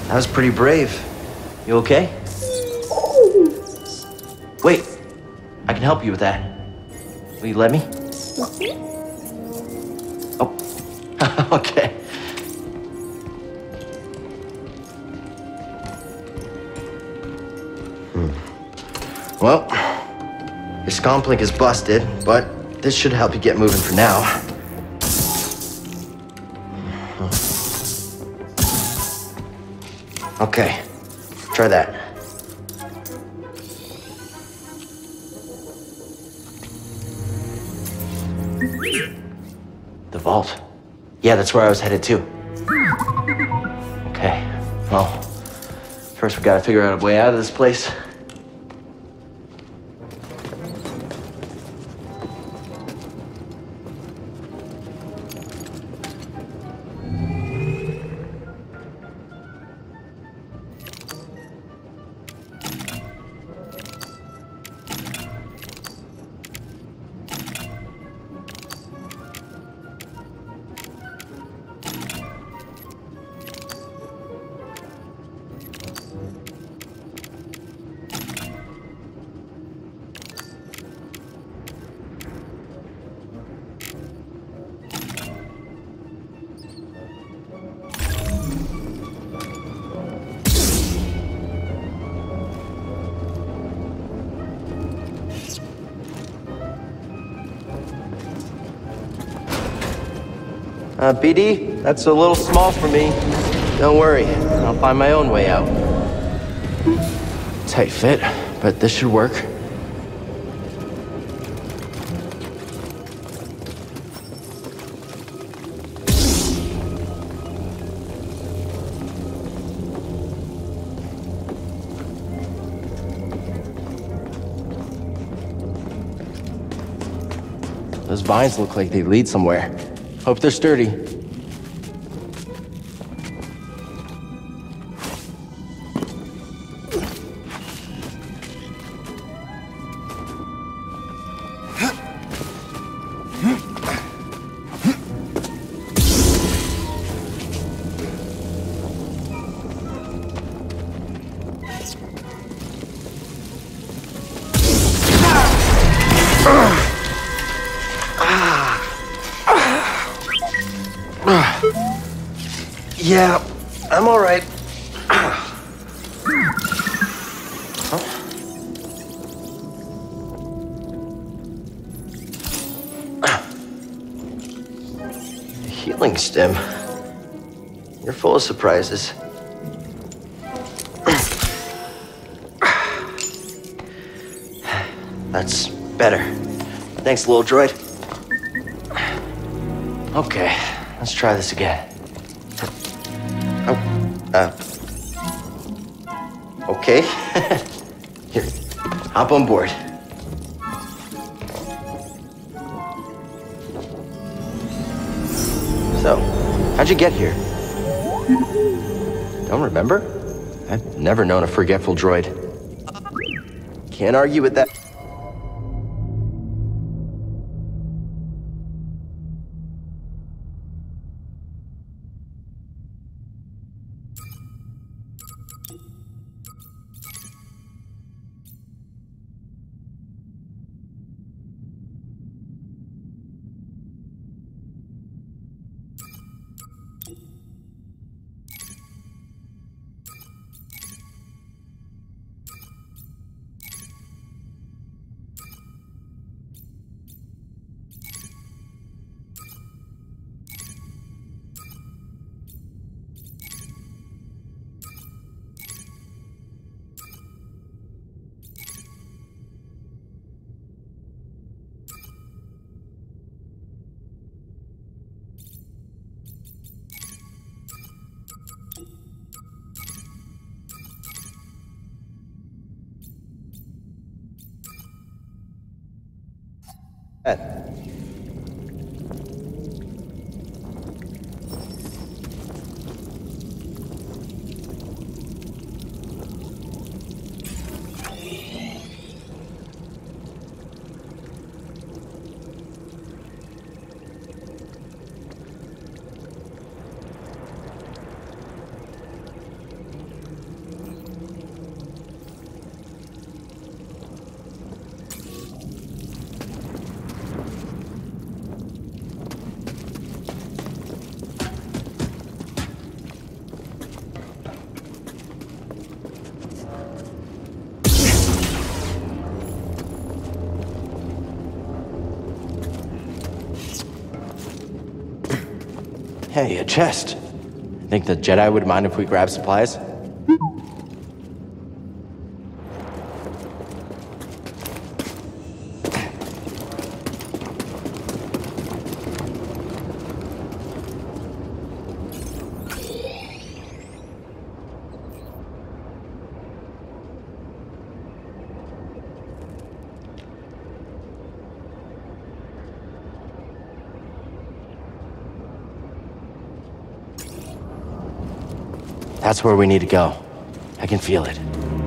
That was pretty brave. You okay? Wait, I can help you with that. Will you let me? Oh, okay. Well, your scomp link is busted, but this should help you get moving for now. Okay, try that. The vault. Yeah, that's where I was headed to. Okay, well, first we gotta figure out a way out of this place. BD, that's a little small for me. Don't worry, I'll find my own way out. Tight fit, but this should work. Those vines look like they lead somewhere. Hope they're sturdy. Yeah, I'm all right. Healing stem. You're full of surprises. That's better. Thanks, little droid. Okay, let's try this again. Okay. Here, hop on board. So, how'd you get here? Don't remember? I've never known a forgetful droid. Can't argue with that. Hey, a chest. Think the Jedi would mind if we grab supplies? That's where we need to go. I can feel it.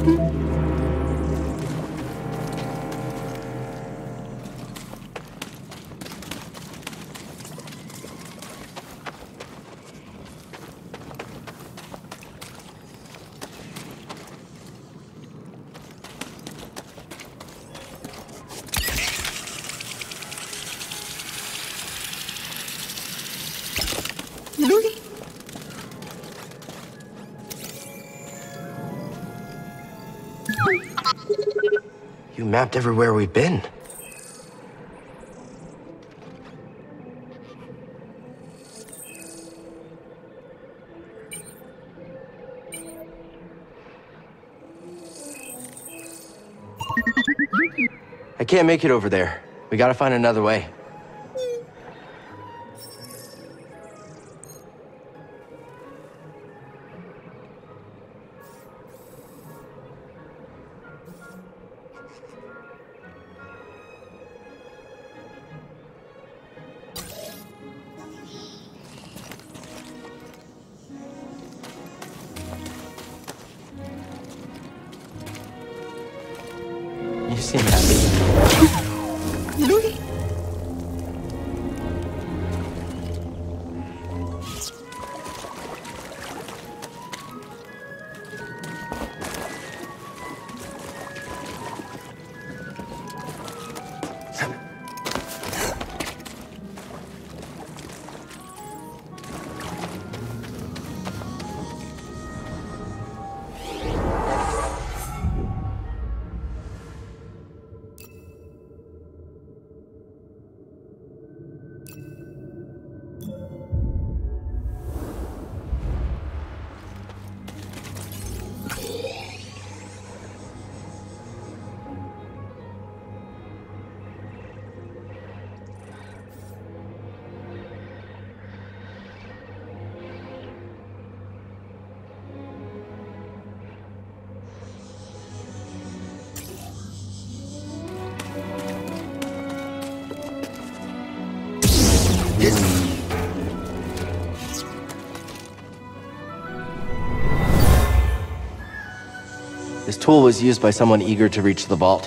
You mapped everywhere we've been. I can't make it over there. We gotta find another way. You seem happy. This tool was used by someone eager to reach the vault.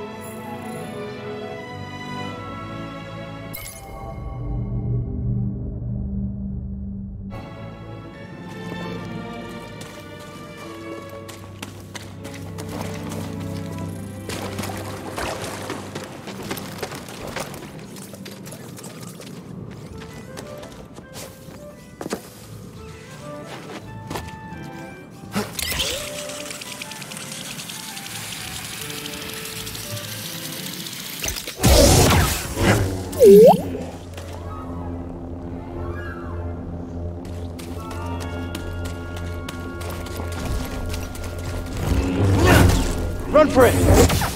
Run for it!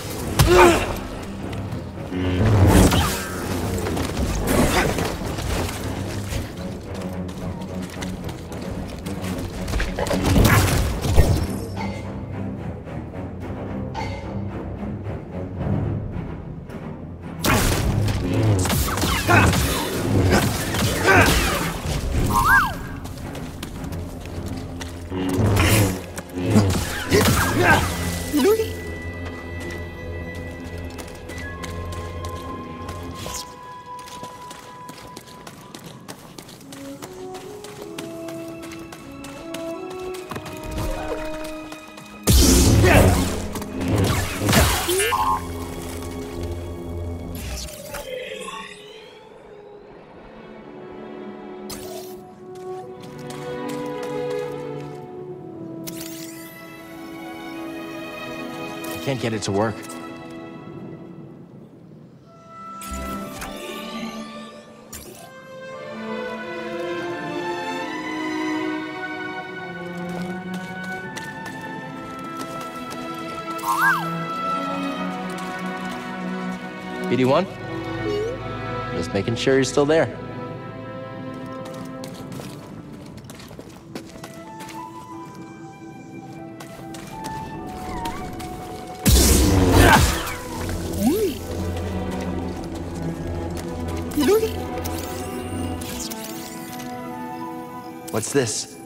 Can't get it to work. BD1? Just making sure you're still there. What's this?